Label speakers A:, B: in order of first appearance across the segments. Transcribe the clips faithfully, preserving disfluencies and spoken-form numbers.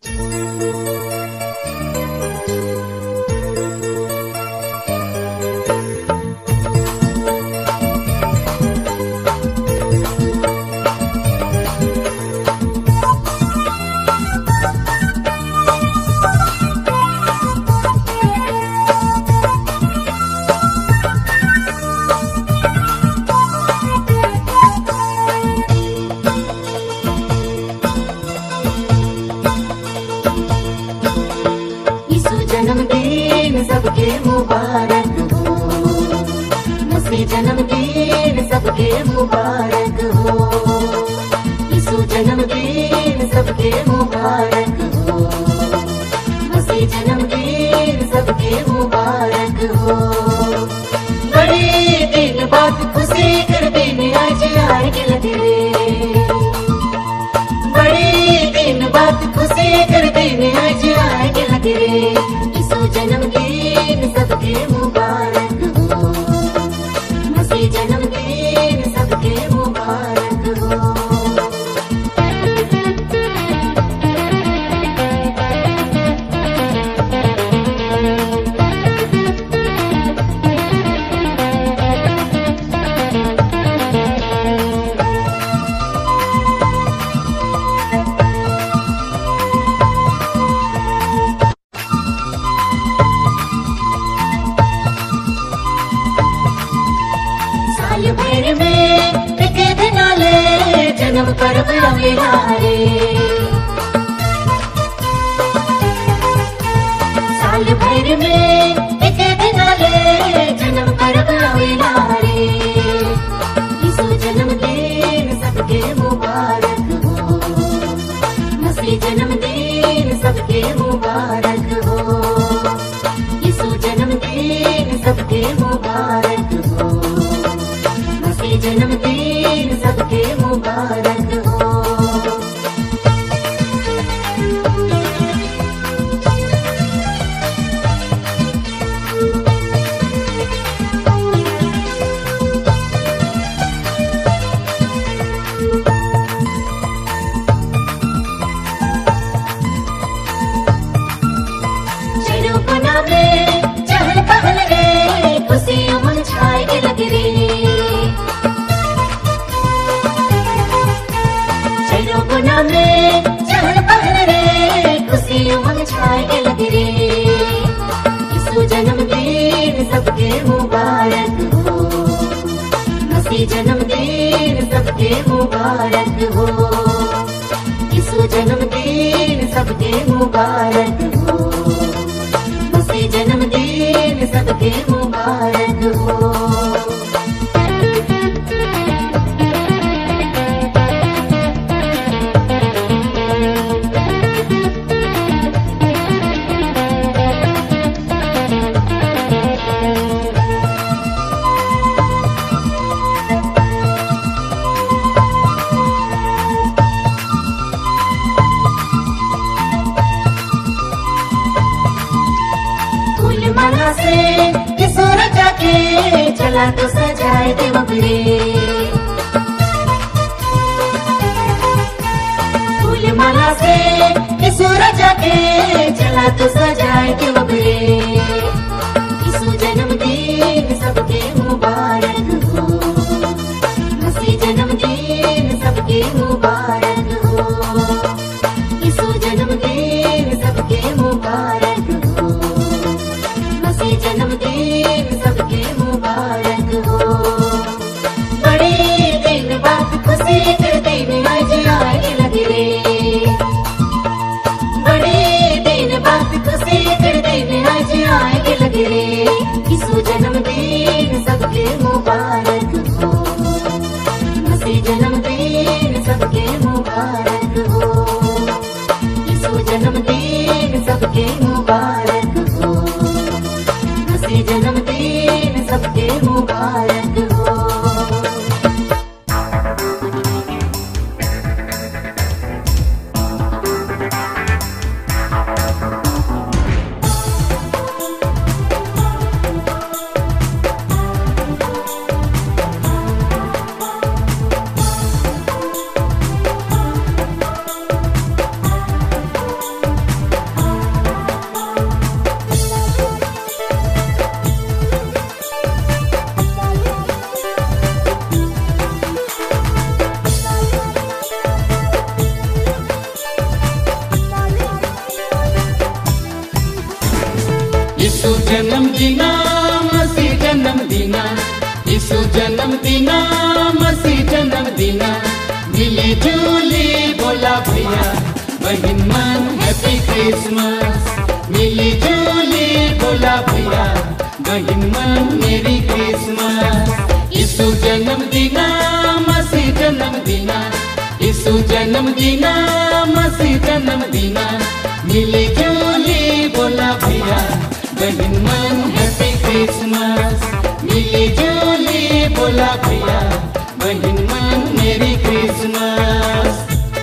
A: जन्मदिन सबके मुबारक हो, मसीह जन्मदिन सबके मुबारक हो, यीशु जन्मदिन सबके मुबारक हो, मसीह जन्मदिन सबके मुबारक हो। बड़े दिन बाद खुशी कर दिन आज आए के लगे रे, बड़े दिन बाद खुशी कर दिन आज आए के लगे रे, जन्मदिन सबके मुबारक हो, मसीह जन्मदिन सबके मुबारक हो। भर में एक दिन आले जन्म पर्व आवेला रे, साल भर में एक दिन आले जन्म पर्व आवेला रे, यीशु जन्मदिन सबके मुबारक हो, मसीह जन्मदिन सबके मुबारक हो, यीशु जन्मदिन सबके मुबारक हो, जन्मदिन सबके मुबारक हो। चलो पना में चहल पहल रे, खुशियों मन छाए के लगे रे, गुना में चहल पहल रे, खुशियों मन छाए के लगे रे, यीशु जन्मदिन सबके मुबारक हो, मसीह जन्मदिन सबके मुबारक हो, यीशु जन्मदिन सबके मुबारक हो, मसीह जन्मदिन सबके मुबारक हो। माला से यीशु रचा के चला तो सजाए दे बबरे, फूल माला से यीशु रचा के चला तो सजाए दे बबरे, यीशु जन्मदिन सबके मुबारक हो, मसीह जन्मदिन सबके मुबारक हो, यीशु जन्मदिन सबके मुबारक हो, जन्मदिन सबके मुबारक हो। बड़े दिन बाद खुशी कर दिन आज आए लगे रे,
B: जन्म दिना मसीह जन्म दिना, यीशु जन्म दिना मसीह जन्म दिना। मिली जुली बोला भैया बहन मन हैप्पी क्रिसमस। मिली जुली बोला भैया बहन मन मेरी क्रिसमस। यीशु जन्म दिना मसीह जन्म दिना, यीशु जन्म दिना मसीह जन्म दिना। मिली जुली बोला भैया बहन मन हैप्पी क्रिसमस। मिली जुली बोला भैया बहन मन मेरी क्रिसमस।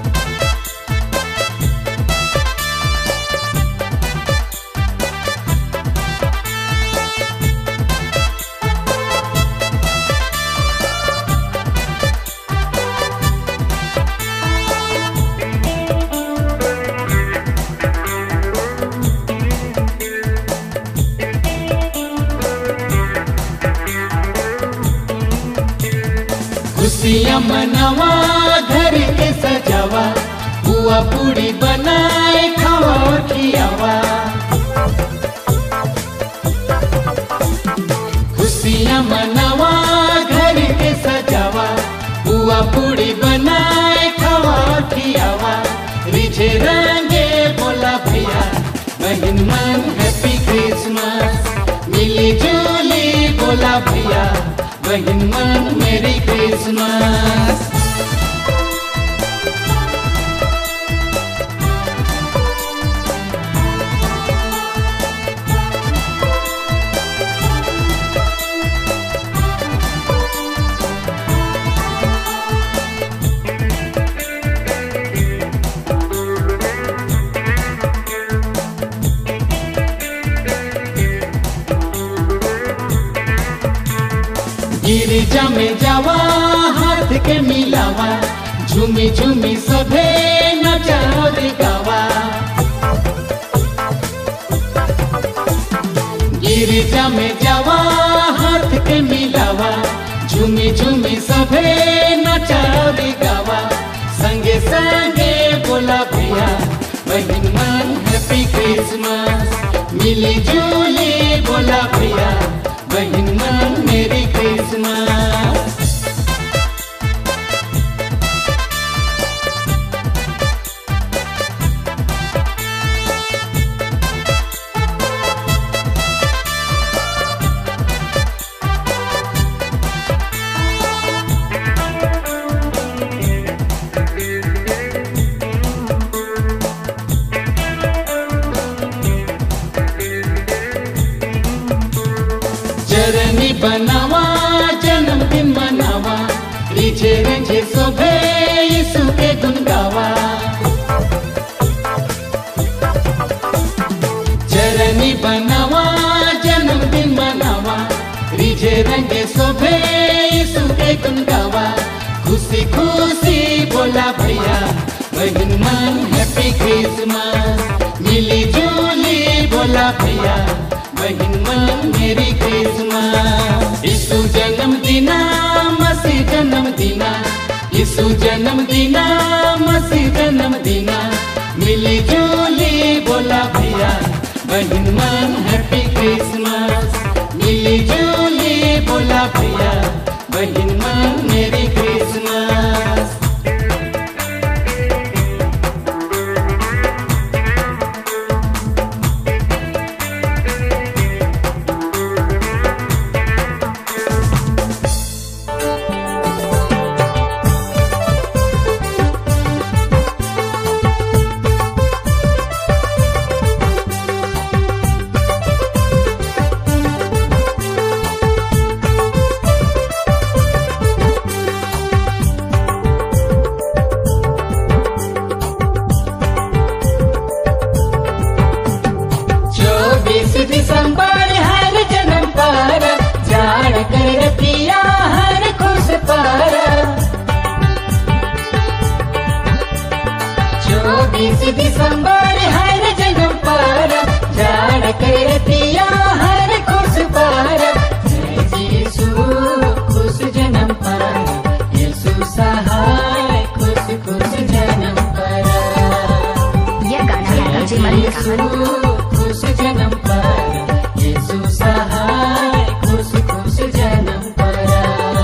B: खुशियाँ मनावा घर के सजावा, बुआ पूड़ी बनाए खावा खियावा। खुशियाँ मनावा घर के सजावा, बुआ पूड़ी बनाए खावा खियावा। रिझे रंगे बोला भैया बहन मन हैप्पी क्रिसमस। मिली जुली बोला भैया बहन मन मेरी क्रिसमस। गिरिजा में जावा हाथ के मिलावा, झूमी झूमी सभे नचा और गावा। गिरिजा में जावा हाथ के मिलावा, झूमी झूमी सभे नचा और गावा। संगे संगे बोला भैया बहन मन हैप्पी क्रिसमस। मिली जुली बोला भैया बहन मन मेरी क्रिसमस। जरनी बनावा जन्मदिन मनावा, रिझे रिझे शोभे यीशु के गुण गावा। जरनी बनावा जन्मदिन मनावा, रिझे रंगे शोभे यीशु के गुण गावा। खुशी खुशी बोला भैया बहन मन हैप्पी क्रिसमस। मिली जुली बोला भैया बहन मन मेरी क्रिसमस। यीशु जन्म दिना मसीह जन्म दिना, यीशु जन्म दिना मसीह जन्म दिना। मिली जुली बोला भैया बहन मन हैप्पी क्रिसमस। मिली जुली बोला भैया बहन मन मेरी क्रिसमस। दिसंबर हर जन्म पर जान कर पिया हर खुश पर। चौबीस दिसंबर हर जन्म पर जान कर पिया हर खुश पर। जय यीशु खुश जन्म पर, यीशु सहाय खुश खुश जन्म पर।
C: यह गाना है
B: यीशु खुश जन्म पर। यीशु सहाय खुश खुश जन्म परा।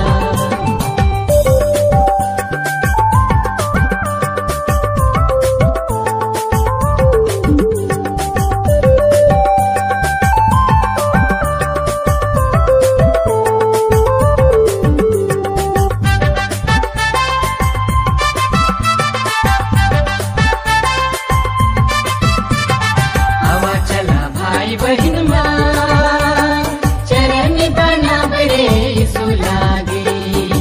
B: भाई बहन माँ चरण बना बड़े यीशु लागे,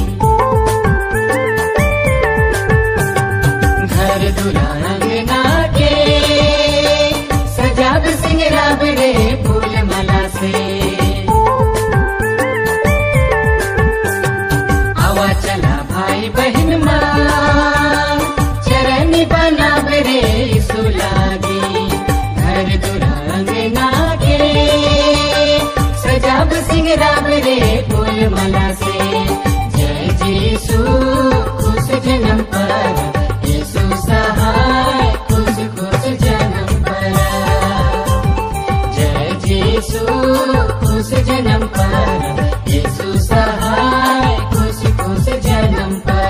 B: घर दुल्हन अंगना के सजाब सिंगरा बड़े फूल माला से। आवा चला भाई बहन माँ चरण बना बड़े यीशु लागे, घर दुल्हन अंगना के सजाब सिंगरा बड़े फूल माला से। जय यीशु खुश जन्म पर यीशु सहाय खुश खुश जन्म पर। जय यीशु खुश जन्म पर यीशु सहाय खुश खुश जन्म पर।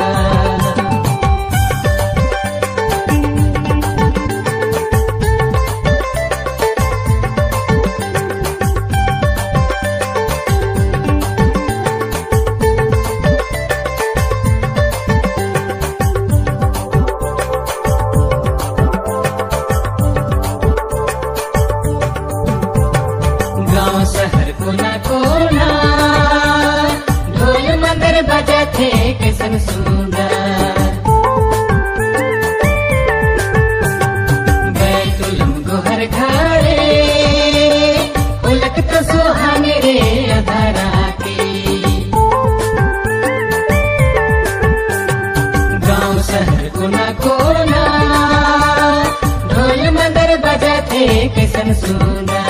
B: गाँव शहर कोना कोना ढोल मगर बजाते कैसन सुंदर। बैतुलम गोहर घरे उलक तो सुहाने रे अधरा की। गाँव शहर कोना कोना ढोल मगर बजाते कैसन सुंदर।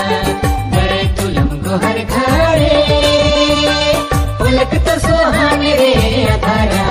B: गोहर घरे उलक तो सुहाने रे अधरा